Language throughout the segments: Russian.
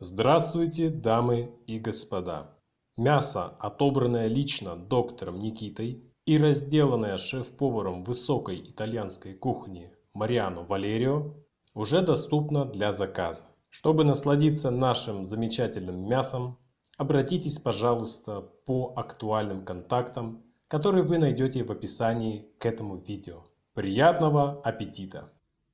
Здравствуйте, дамы и господа! Мясо, отобранное лично доктором Никитой и разделанное шеф-поваром высокой итальянской кухни Мариано Валерио, уже доступно для заказа. Чтобы насладиться нашим замечательным мясом, обратитесь, пожалуйста, по актуальным контактам, которые вы найдете в описании к этому видео. Приятного аппетита!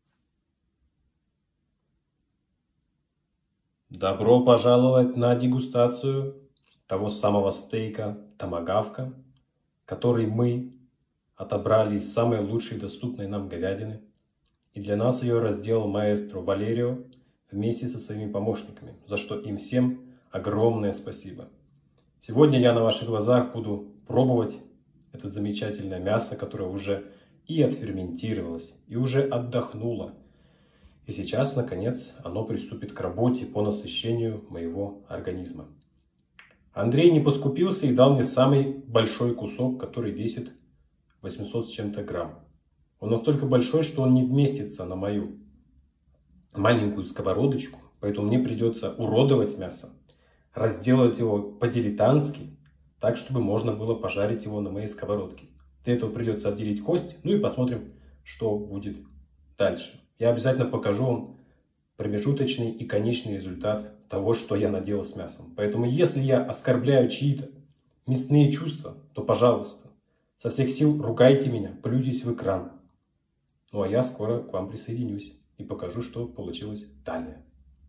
Добро пожаловать на дегустацию того самого стейка томагавка, который мы отобрали из самой лучшей доступной нам говядины. И для нас ее разделал маэстро Валерио вместе со своими помощниками, за что им всем огромное спасибо. Сегодня я на ваших глазах буду пробовать это замечательное мясо, которое уже и отферментировалось, и уже отдохнуло. И сейчас, наконец, оно приступит к работе по насыщению моего организма. Андрей не поскупился и дал мне самый большой кусок, который весит 800 с чем-то грамм. Он настолько большой, что он не вместится на мою маленькую сковородочку, поэтому мне придется уродовать мясо, разделать его по-дилетантски, так, чтобы можно было пожарить его на моей сковородке. Для этого придется отделить кость, ну и посмотрим, что будет дальше. Я обязательно покажу вам промежуточный и конечный результат того, что я наделал с мясом. Поэтому, если я оскорбляю чьи-то мясные чувства, то, пожалуйста, со всех сил ругайте меня, плюйтесь в экран. Ну, а я скоро к вам присоединюсь и покажу, что получилось далее.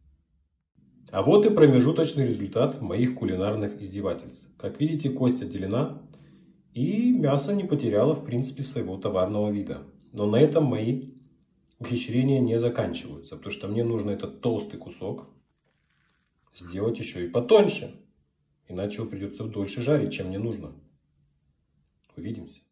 А вот и промежуточный результат моих кулинарных издевательств. Как видите, кость отделена, и мясо не потеряло, в принципе, своего товарного вида. Но на этом мои ухищрения не заканчиваются, потому что мне нужно этот толстый кусок сделать еще и потоньше. Иначе его придется дольше жарить, чем мне нужно. Увидимся.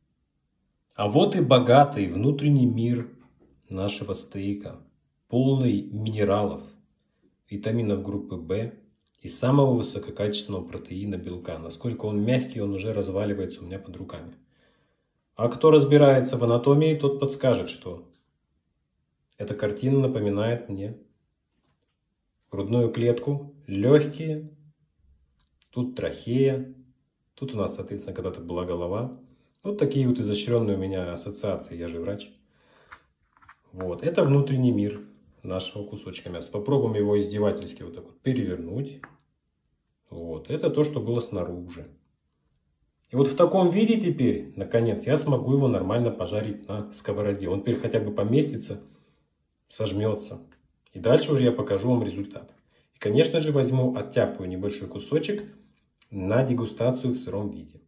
А вот и богатый внутренний мир нашего стейка, полный минералов, витаминов группы В и самого высококачественного протеина белка. Насколько он мягкий, он уже разваливается у меня под руками. А кто разбирается в анатомии, тот подскажет, что эта картина напоминает мне грудную клетку, легкие, тут трахея, тут у нас, соответственно, когда-то была голова. Вот такие вот изощренные у меня ассоциации, я же врач. Вот, это внутренний мир нашего кусочка мяса. Попробуем его издевательски вот так вот перевернуть. Вот, это то, что было снаружи. И вот в таком виде теперь, наконец, я смогу его нормально пожарить на сковороде. Он теперь хотя бы поместится, сожмется. И дальше уже я покажу вам результат. И, конечно же, возьму, оттяпаю небольшой кусочек на дегустацию в сыром виде.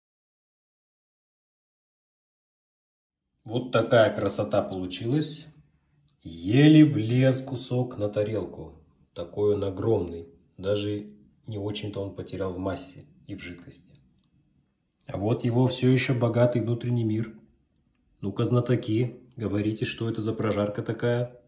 Вот такая красота получилась. Еле влез кусок на тарелку. Такой он огромный. Даже не очень-то он потерял в массе и в жидкости. А вот его все еще богатый внутренний мир. Ну-ка, знатоки, говорите, что это за прожарка такая.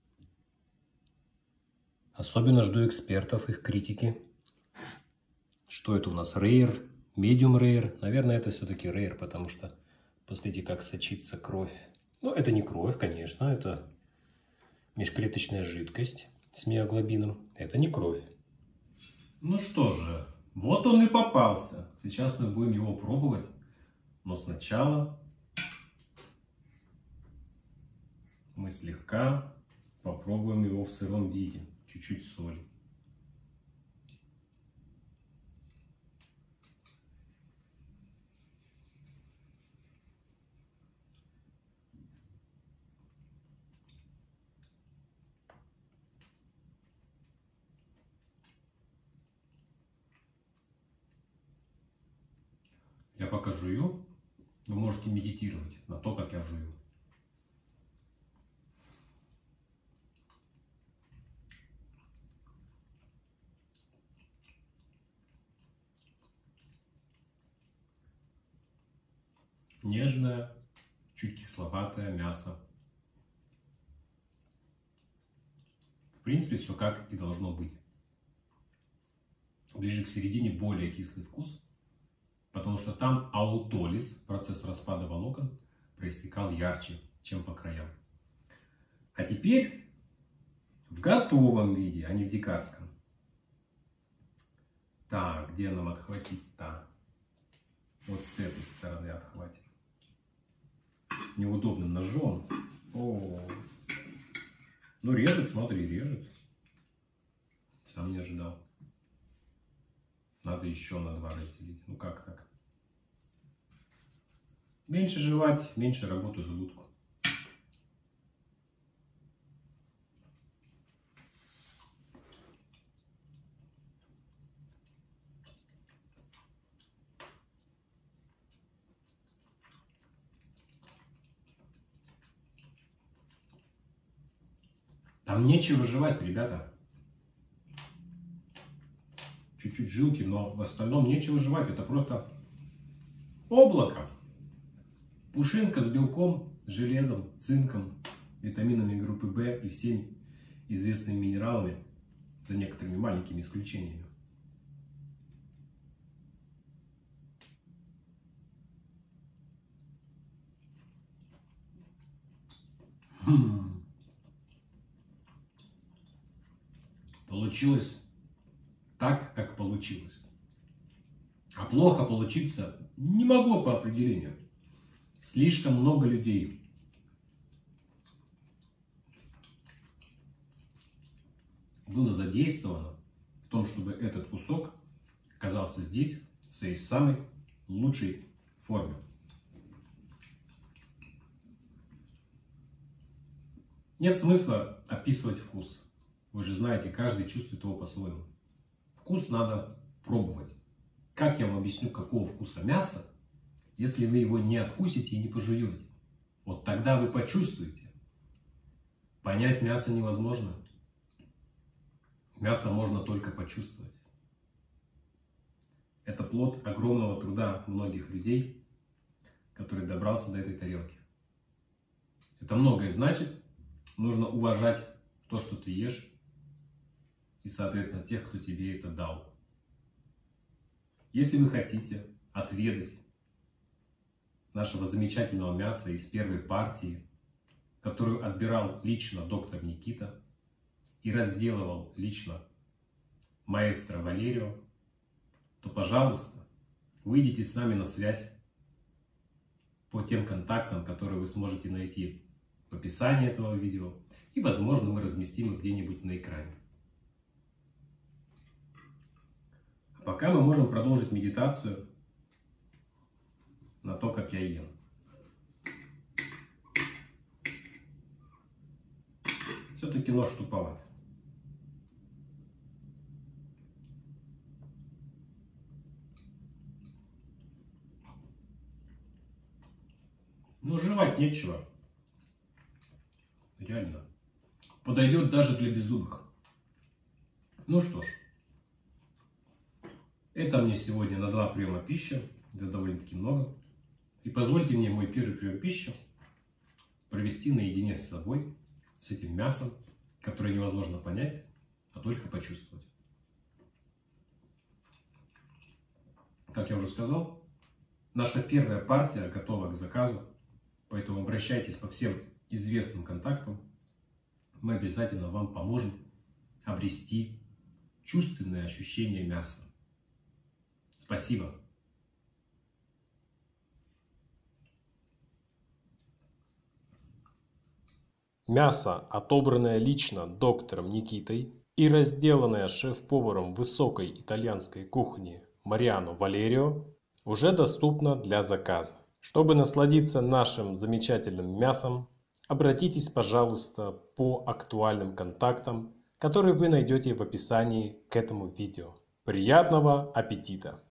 Особенно жду экспертов, их критики. Что это у нас? Rare, medium rare. Наверное, это все-таки rare, потому что посмотрите, как сочится кровь. Ну, это не кровь, конечно, это межклеточная жидкость с миоглобином. Это не кровь. Ну что же, вот он и попался. Сейчас мы будем его пробовать. Но сначала мы слегка попробуем его в сыром виде. Чуть-чуть соли. Я пока жую, вы можете медитировать на то, как я жую. Нежное, чуть кисловатое мясо. В принципе, все как и должно быть. Ближе к середине более кислый вкус, потому что там аутолиз, процесс распада волокон, проистекал ярче, чем по краям. А теперь в готовом виде, а не в дикарском, Так, где нам отхватить-то? Вот с этой стороны отхватим. Неудобным ножом. О, ну режет, смотри, режет. Сам не ожидал. Надо еще на 2 разделить. Ну как так? Меньше жевать, меньше работы желудку. Там нечего жевать, ребята. Чуть-чуть жилки, но в остальном нечего жевать. Это просто облако. Пушинка с белком, железом, цинком, витаминами группы В и всеми известными минералами, за некоторыми маленькими исключениями. Получилось так, как получилось. А плохо получиться не могло по определению. Слишком много людей было задействовано в том, чтобы этот кусок оказался здесь в своей самой лучшей форме. Нет смысла описывать вкус. Вы же знаете, каждый чувствует его по-своему. Вкус надо пробовать. Как я вам объясню, какого вкуса мясо, если вы его не откусите и не пожуете? Вот тогда вы почувствуете. Понять мясо невозможно. Мясо можно только почувствовать. Это плод огромного труда многих людей, который добрался до этой тарелки. Это многое значит. Нужно уважать то, что ты ешь, и, соответственно, тех, кто тебе это дал. Если вы хотите отведать нашего замечательного мяса из первой партии, которую отбирал лично доктор Никита и разделывал лично маэстро Валерио, то, пожалуйста, выйдите с нами на связь по тем контактам, которые вы сможете найти в описании этого видео, и, возможно, мы разместим их где-нибудь на экране. А пока мы можем продолжить медитацию на то, как я ем. Все-таки нож туповат. Но жевать нечего. Реально. Подойдет даже для беззубых. Ну что ж. Это мне сегодня на 2 приема пищи. Это довольно-таки много. И позвольте мне мой первый прием пищи провести наедине с собой, с этим мясом, которое невозможно понять, а только почувствовать. Как я уже сказал, наша первая партия готова к заказу, поэтому обращайтесь по всем известным контактам. Мы обязательно вам поможем обрести чувственное ощущение мяса. Спасибо. Мясо, отобранное лично доктором Никитой и разделанное шеф-поваром высокой итальянской кухни Мариано Валерио, уже доступно для заказа. Чтобы насладиться нашим замечательным мясом, обратитесь, пожалуйста, по актуальным контактам, которые вы найдете в описании к этому видео. Приятного аппетита!